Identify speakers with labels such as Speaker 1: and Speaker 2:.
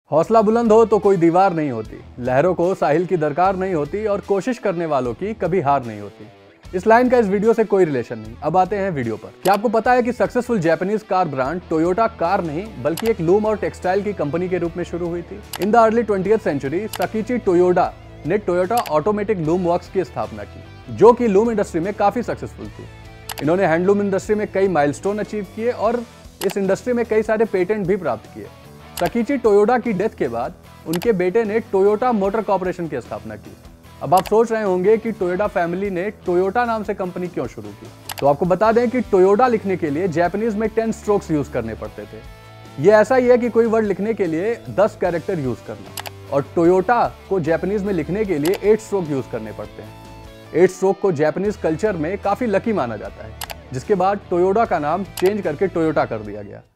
Speaker 1: हौसला बुलंद हो तो कोई दीवार नहीं होती, लहरों को साहिल की दरकार नहीं होती और कोशिश करने वालों की कभी हार नहीं होती। इस लाइन का इस वीडियो से कोई रिलेशन नहीं। अब आते हैं वीडियो पर। क्या आपको पता है कि successful Japanese car brand Toyota car नहीं बल्कि एक लूम और टेक्सटाइल की कंपनी के रूप में शुरू हुई थी। In the early 20th century Sakichi Toyoda ने टोयोटा ऑटोमेटिक लूम वर्क्स की स्थापना की, जो कि लूम इंडस्ट्री में काफी सक्सेसफुल थी। इन्होंने हैंडलूम इंडस्ट्री में कई माइलस्टोन अचीव किए और इस इंडस्ट्री में कई सारे पेटेंट भी प्राप्त किए। सकीची टोयोडा की डेथ के बाद उनके बेटे ने टोयोटा मोटर कॉर्पोरेशन की स्थापना की। अब आप सोच रहे होंगे कि टोयोटा फैमिली ने टोयोटा नाम से कंपनी क्यों शुरू की। तो आपको बता दें कि टोयोटा लिखने के लिए जापानीज में 10 स्ट्रोक्स यूज करने पड़ते थे। ये ऐसा ही है कि कोई वर्ड लिखने के लिए 10 कैरेक्टर यूज करना, और टोयोटा को जापानीज में लिखने के लिए 8 स्ट्रोक यूज करने पड़ते हैं। 8 स्ट्रोक को जापानीज कल्चर में काफी लकी माना जाता है, जिसके बाद टोयोटा का नाम चेंज करके टोयोटा कर दिया गया।